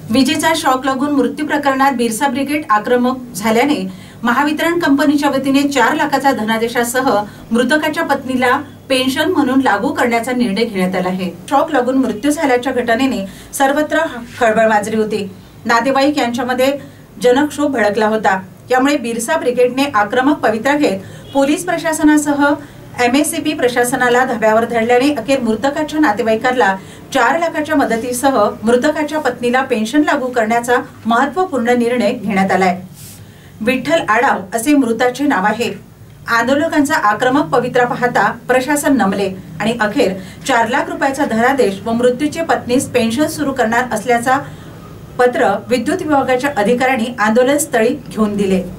विजेचा शॉक लागून मृत्यू प्रकरणात बिरसा ब्रिगेड आक्रमक झाल्याने महावितरण कंपनीच्या वतीने 4 लाखाचा धनादेशासह मृतकाच्या पत्नीला पेन्शन म्हणून लागू करण्याचा निर्णय घेण्यात आला आहे। शॉक लागून मृत्यू झाल्याच्या घटनेने सर्वत्र खळबळ माजली होती। नातेवाईक यांच्यामध्ये जनक्षोभ भडकला होता। यामुळे बिरसा ब्रिगेडने आक्रमक पवित्रा घेत पोलीस प्रशासनासह MSCP प्रशासनाला धाब्यावर धरल्याने अखेर मृतकाच्या नातेवाईकांना 4 लाखाच्या मदतीसह मृतकाच्या पत्नीला पेन्शन लागू करण्याचा महत्त्वपूर्ण निर्णय घेण्यात आलाय। विठ्ठल आडाव असे मृताचे नाव आहे। आंदोलकांचा आक्रमक पवित्रा पाहता प्रशासन नमले आणि अखेर 4 लाख रुपयाचा धनादेश व मृत्यूची पत्नीस पेन्शन सुरू करणार असल्याचा पत्र विद्युत विभागाच्या अधिकाऱ्यांनी आंदोलन स्थळी घेऊन दिले।